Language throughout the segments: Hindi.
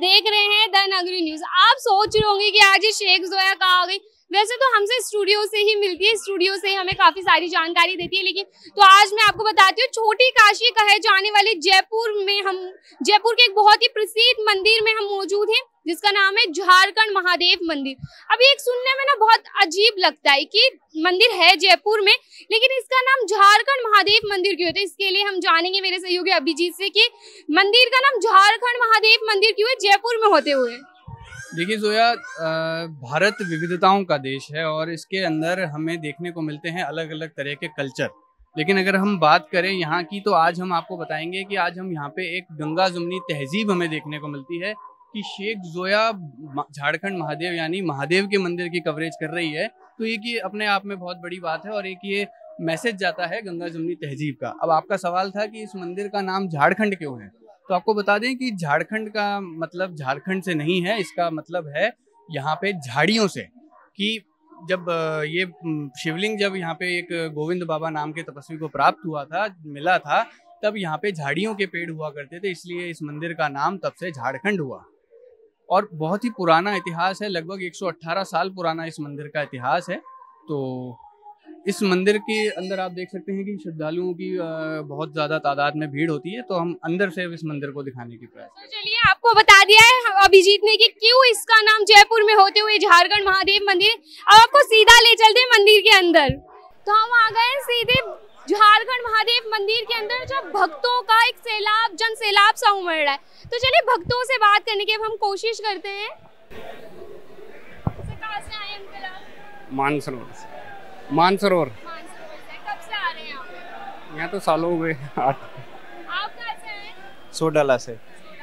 देख रहे हैं द नगरी न्यूज। आप सोच रहे होंगे कि आज ये शेख जोया कहाँ आ गई। वैसे तो हमसे स्टूडियो से ही मिलती है, स्टूडियो से ही हमें काफी सारी जानकारी देती है, लेकिन तो आज मैं आपको बताती हूँ छोटी काशी कहे जाने वाले जयपुर के एक बहुत ही प्रसिद्ध मंदिर में हम मौजूद हैं, जिसका नाम है झारखंड महादेव मंदिर। अभी एक सुनने में ना बहुत अजीब लगता है कि मंदिर है जयपुर में, लेकिन इसका नाम झारखंड महादेव मंदिर क्यों है। इसके लिए हम जानेंगे मेरे सहयोगी अभिजीत से कि मंदिर का नाम झारखंड महादेव मंदिर क्यों है जयपुर में होते हुए। देखिए जोया, भारत विविधताओं का देश है और इसके अंदर हमें देखने को मिलते हैं अलग अलग तरह के कल्चर। लेकिन अगर हम बात करें यहाँ की, तो आज हम आपको बताएंगे कि आज हम यहाँ पे एक गंगा जमुनी तहजीब हमें देखने को मिलती है कि शेख जोया झारखंड महादेव यानी महादेव के मंदिर की कवरेज कर रही है। तो ये अपने आप में बहुत बड़ी बात है और एक ये मैसेज जाता है गंगा जमुनी तहजीब का। अब आपका सवाल था कि इस मंदिर का नाम झारखंड क्यों है, तो आपको बता दें कि झारखंड का मतलब झारखंड से नहीं है, इसका मतलब है यहाँ पे झाड़ियों से। कि जब ये शिवलिंग जब यहाँ पे एक गोविंद बाबा नाम के तपस्वी को प्राप्त हुआ था, मिला था, तब यहाँ पे झाड़ियों के पेड़ हुआ करते थे, इसलिए इस मंदिर का नाम तब से झारखंड हुआ। और बहुत ही पुराना इतिहास है, लगभग 118 साल पुराना इस मंदिर का इतिहास है। तो इस मंदिर के अंदर आप देख सकते हैं कि श्रद्धालुओं की बहुत ज्यादा तादाद में भीड़ होती है, तो हम अंदर से इस मंदिर को दिखाने की प्रयास करें। तो चलिए, आपको बता दिया है अभिजीत ने कि क्यों इसका नाम जयपुर में होते हुए झारखंड महादेव मंदिर। अब आपको सीधा ले चलते हैं मंदिर के अंदर। तो हम आ गए सीधे झारखंड महादेव मंदिर के अंदर, जब भक्तों का एक सैलाब, जन सैलाब सा उमड़ रहा है। तो चलिए भक्तों से बात करने की अब हम कोशिश करते हैं। कहाँ से आए अंकल आप? मानसरोवर। कब से आ रहे हैं आप? यहाँ तो सालों हुए। आप कहाँ से आए? सोडाला से।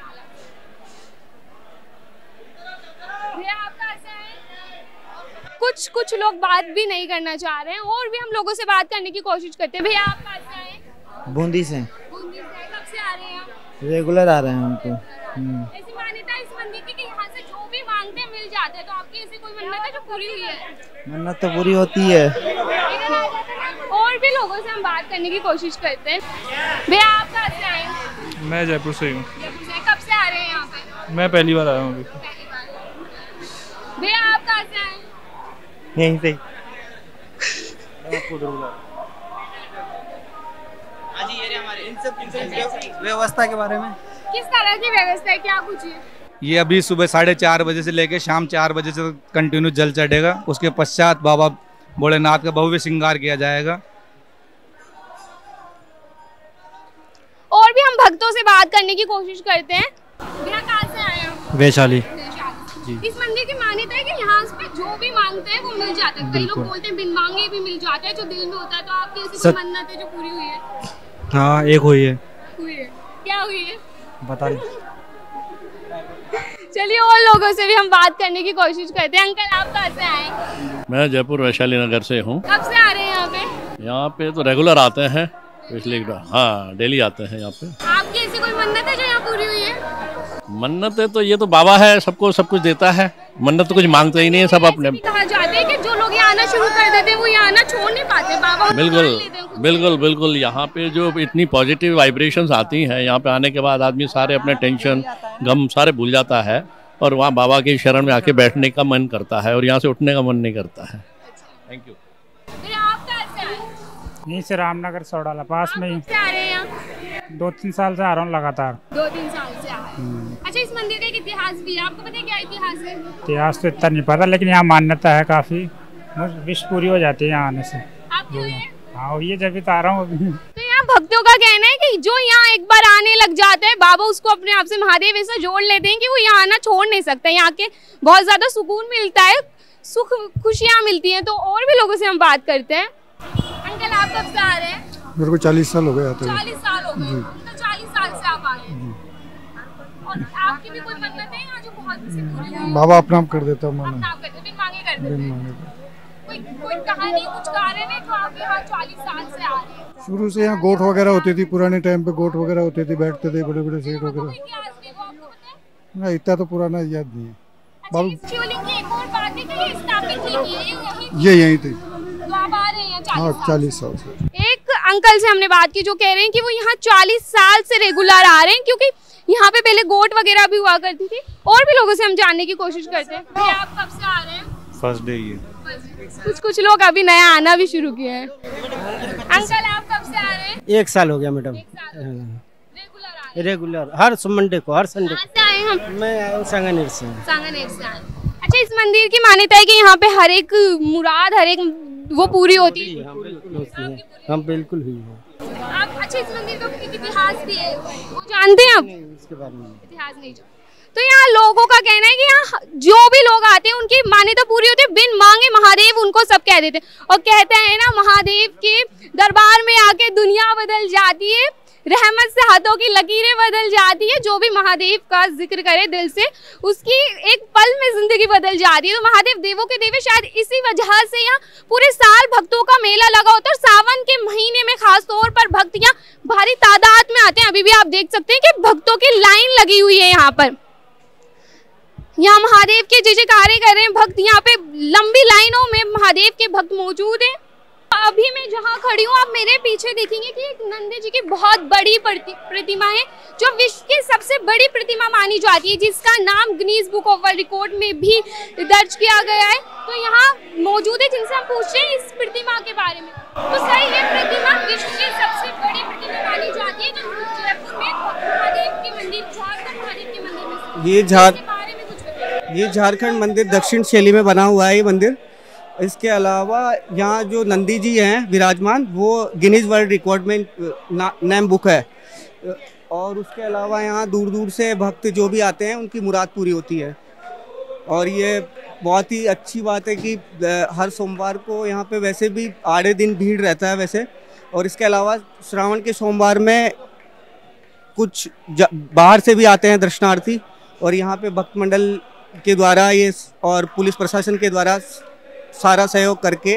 भैया आप कहाँ से आए? कुछ लोग बात भी नहीं करना चाह रहे हैं और भी हम लोगों से बात करने की कोशिश करते हैं। भैया आप कहाँ से आए? बूंदी से। बूंदी से। कब से आ रहे हैं आप? रेगुलर आ रहे हैं हम तो। ऐसी मान्यता है इस मंदिर की कि यहाँ से जो भी मांगते हैं मिल जाते हैं। तो आपकी ऐसी कोई मन्नत है जो पूरी हुई है? मन्नत तो पूरी होती है। और भी लोगों से हम बात करने की कोशिश करते हैं। भैया आप कहाँ से आए? मैं जयपुर से हूँ। कब से आ रहे हैं यहाँ पे? मैं पहली बार आया हूँ अभी। भैया आप कहाँ से आए? यहीं से। व्यवस्था के बारे में किस तरह की व्यवस्था है, क्या कुछ है? ये अभी सुबह 4:30 बजे से लेकर शाम 4 बजे से कंटिन्यू जल चढ़ेगा। उसके पश्चात बाबा भोलेनाथ का भव्य श्रृंगार किया जाएगा। और भी हम भक्तों से बात करने की कोशिश करते हैं। भैया कहाँ से आए हैं? वैशाली। इस मंदिर की मान्यता है कि यहाँ पे जो भी मांगते हैं वो मिल जाता है। कई लोग बोलते हैं बिन मांगे भी मिल जाता है जो दिल में होता है। तो आपकी ऐसी कोई मन्नत है जो पूरी हुई है? हाँ, एक हुई है। क्या हुई है बता नहीं। चलिए और लोगों से भी हम बात करने की कोशिश करते हैं। अंकल आप कहाँ से आए? मैं जयपुर वैशाली नगर से हूँ। कब से आ रहे हैं यहाँ पे? यहाँ पे तो रेगुलर आते हैं, पिछले डेली आते हैं यहाँ पे। आपकी ऐसी कोई मन्नत है जो यहाँ पूरी हुई है? मन्नत है तो ये तो बाबा है, सबको सब कुछ देता है। मन्नत तो कुछ मांगते ही नहीं है, सब अपने। कहा जाता है कि जो लोग यहाँ आना शुरू कर देते हैं वो यहाँ आना छोड़ नहीं पाते। बाबा बिल्कुल यहाँ पे जो इतनी पॉजिटिव वाइब्रेशंस आती हैं, यहाँ पे आने के बाद आदमी सारे अपने टेंशन गम सारे भूल जाता है और वहाँ बाबा के शरण में आके बैठने का मन करता है और यहाँ से उठने का मन नहीं करता है। Thank you. यहीं से रामनगर सोडाला पास में ही। आ रहे हैं यहाँ? 2-3 साल से आ रहा हूँ लगातार। 2-3 साल से आ रहे हैं। अच्छा, इस मंदिर का एक इतिहास भी है, आपको पता है क्या इतिहास है? इतिहास तो इतना नहीं पता, लेकिन यहाँ मान्यता है काफी। विश पूरी हो जाती है यहाँ आने से। आपकी हुई है? हाँ हुई है, जब भी तो आ रहा हूँ अभी। तो यहाँ भक्तों का कहना है कि जो यहाँ एक बार आने लग जाता है, बाबा उसको अपने आप से महादेव ऐसा जोड़ लेते हैं कि वो यहाँ आना छोड़ नहीं सकता। यहाँ के बहुत ज्यादा सुकून मिलता है, सुख खुशियाँ मिलती हैं। तो और भी लोगों से हम बात करते हैं। अंकल आप कब से आ रहे हैं? मेरे को 40 साल हो गए आते। 40 साल हो गए। तो 40 साल से आप आ रहे हैं। और आपकी भी कोई मन्नत है यहाँ जो बहुत पूरी हुई है? बाबा अपना कर देता हूँ। बिन मांगे कर देते हैं। कोई कहानी, कुछ कारण है जो आप यहाँ 40 साल से आ रहे हैं? शुरू से यहाँ गोट वगैरह होती थी, पुराने टाइम पे गोट वगैरह होते थे, बैठते थे बड़े बड़े सेठ वगैरह। ना इतना तो पुराना याद नहीं है। शिवलिंग की एक और बात है कि ये स्थापित नहीं की है, ये यहीं थे। तो आप आ रहे हैं 40 हाँ, 40 साल से। एक अंकल से हमने बात की जो कह रहे हैं कि वो यहाँ 40 साल से रेगुलर आ रहे हैं, क्योंकि यहाँ पे पहले गोट वगैरह भी हुआ करती थी। और भी लोगों से हम जानने की कोशिश करते हैं। भैया आप कब से आ रहे हैं? फर्स्ट डे ये। कुछ लोग अभी नया आना भी शुरू किए हैं। अंकल आप कब से आ रहे हैं? 1 साल हो गया मैडम। रेगुलर हर मंडे को, हर संडे को। आए हम? मैं सांगानेर से। सांगानेर से आए। अच्छा, इस मंदिर की मान्यता है कि यहाँ पे हर एक मुराद, हर एक वो पूरी होती है। हम बिल्कुल हुई है। आप अच्छा, इस मंदिर का इतिहास भी है, वो जानते हैं आप? इसके बारे में इतिहास नहीं जानते। तो यहाँ लोगों का कहना है कि यहाँ जो भी लोग आते हैं उनकी मान्यता पूरी होती है, बिन मांगे महादेव उनको सब कह देते हैं। और कहते हैं ना, महादेव के दरबार में आके दुनिया बदल जाती है, रहमत से हाथों की लकीरें बदल जाती है। जो भी महादेव का जिक्र करे दिल से, उसकी एक पल में जिंदगी बदल जाती है। तो महादेव देवों के देवे, शायद इसी वजह से यहाँ पूरे साल भक्तों का मेला लगा होता है। और सावन के महीने में खास तौर पर भक्त यहाँ भारी तादाद में आते हैं। अभी भी आप देख सकते हैं कि भक्तों की लाइन लगी हुई है यहाँ पर। यहाँ महादेव के जय जयकारे कर रहे हैं भक्त। यहाँ पे लंबी लाइनों में महादेव के भक्त मौजूद हैं। अभी मैं जहाँ खड़ी हूँ, आप मेरे पीछे देखेंगे कि एक नंदी जी की बहुत बड़ी प्रतिमा है, जो विश्व की सबसे बड़ी प्रतिमा मानी जाती है, जिसका नाम Guinness book of world record में भी दर्ज किया गया है। तो यहाँ मौजूद है जिनसे हम पूछते हैं इस प्रतिमा के बारे में। तो सर, ये प्रतिमा विश्व की सबसे बड़ी प्रतिमा मानी जाती है, जो जयपुर में महादेव के मंदिर, झारखंड महादेव के मंदिर में। ये झारखंड मंदिर दक्षिण शैली में बना हुआ है ये मंदिर। इसके अलावा यहाँ जो नंदी जी हैं विराजमान, वो गिनीज वर्ल्ड रिकॉर्ड में नेम बुक है। और उसके अलावा यहाँ दूर दूर से भक्त जो भी आते हैं उनकी मुराद पूरी होती है। और ये बहुत ही अच्छी बात है कि हर सोमवार को यहाँ पे वैसे भी आधे दिन भीड़ रहता है वैसे। और इसके अलावा श्रावण के सोमवार में कुछ बाहर से भी आते हैं दर्शनार्थी। और यहाँ पे भक्त मंडल के द्वारा ये और पुलिस प्रशासन के द्वारा सारा सहयोग करके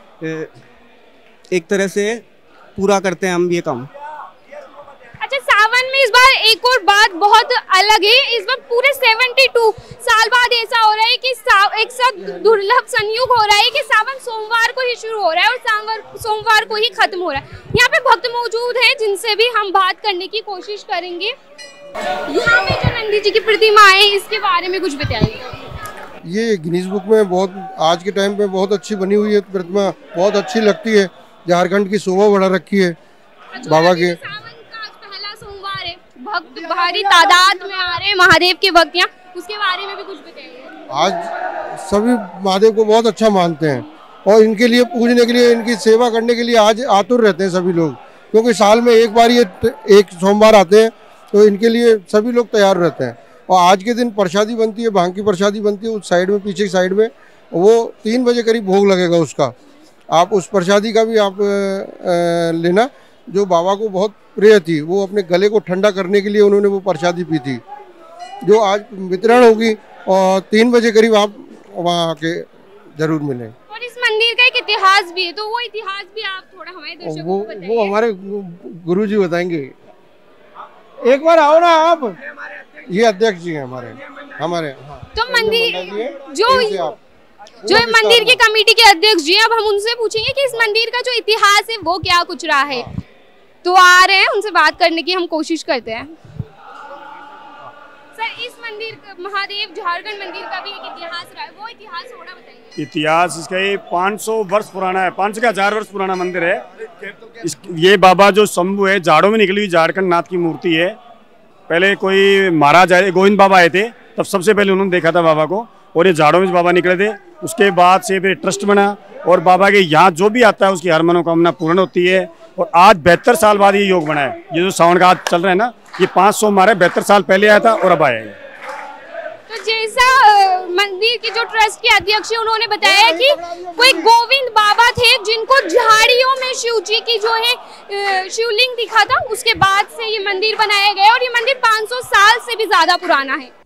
एक तरह से पूरा करते हैं हम ये काम। अच्छा, सावन में इस बार एक और बात बहुत अलग है। इस बार पूरे 72 साल बाद ऐसा हो रहा है कि एक साथ दुर्लभ संयोग हो रहा है कि सावन सोमवार को ही शुरू हो रहा है और सोमवार को ही खत्म हो रहा है। यहाँ पे भक्त मौजूद है जिनसे भी हम बात करने की कोशिश करेंगे। यहाँ पे जो नंदी जी की प्रतिमा है, इसके बारे में कुछ बताइए। ये गिनीज बुक में बहुत आज के टाइम पे बहुत अच्छी बनी हुई है प्रतिमा, बहुत अच्छी लगती है। झारखंड की शोभा बढ़ा रखी है बाबा के। सावन का आज पहला सोमवार है, भक्त भारी तादाद में आ रहे हैं महादेव के भक्त यहाँ, उसके बारे में भी कुछ बताइए। आज सभी महादेव को बहुत अच्छा मानते हैं और इनके लिए पूजने के लिए, इनकी सेवा करने के लिए आज आतुर रहते हैं सभी लोग, क्योंकि साल में एक बार ये एक सोमवार आते हैं, तो इनके लिए सभी लोग तैयार रहते हैं। और आज के दिन प्रसादी बनती है, भांग की प्रसादी बनती है उस साइड में, पीछे की साइड में, वो 3 बजे करीब भोग लगेगा उसका। आप उस प्रसादी का भी आप लेना, जो बाबा को बहुत प्रिय थी। वो अपने गले को ठंडा करने के लिए उन्होंने वो प्रसादी पी थी, जो आज वितरण होगी। और 3 बजे करीब आप वहाँ आके जरूर मिलें। और इस मंदिर का एक इतिहास भी है, तो वो इतिहास भी आप थोड़ा हमारे दर्शकों को बताइए। वो हमारे गुरुजी बताएंगे। एक बार आओ ना आप। ये अध्यक्ष जी हैं हमारे तो मंदिर जो मंदिर की कमेटी के अध्यक्ष जी, अब हम उनसे पूछेंगे कि इस मंदिर का जो इतिहास है वो क्या कुछ रहा है। तो आ रहे हैं, उनसे बात करने की हम कोशिश करते हैं। सर, इस मंदिर महादेव झारखंड मंदिर का भी एक इतिहास रहा है, वो इतिहास थोड़ा बताइए। इतिहास इसका ये 500 वर्ष पुराना है, 500 का 1000 वर्ष पुराना मंदिर है। ये बाबा जो शंभु है, झाड़ों में निकली हुई झारखंड नाथ की मूर्ति है। पहले कोई महाराज आए, गोविंद बाबा आए थे, तब सबसे पहले उन्होंने देखा था बाबा को, और ये झाड़ों में बाबा निकले थे। उसके बाद से फिर ट्रस्ट बना, और बाबा के यहाँ जो भी आता है उसकी हर मनोकामना पूर्ण होती है। और आज 72 साल बाद ये योग बना है। ये जो सावन का आज चल रहा है ना, ये 5 सोमवार है, 72 साल पहले आया था और अब आया है। तो जैसा मंदिर की जो ट्रस्ट के अध्यक्ष है, उन्होंने बताया कि कोई गोविंद बाबा थे जिनको झाड़ियों में शिव जी की जो है शिवलिंग दिखा था, उसके बाद से ये मंदिर बनाया गया और ये मंदिर 500 साल से भी ज्यादा पुराना है।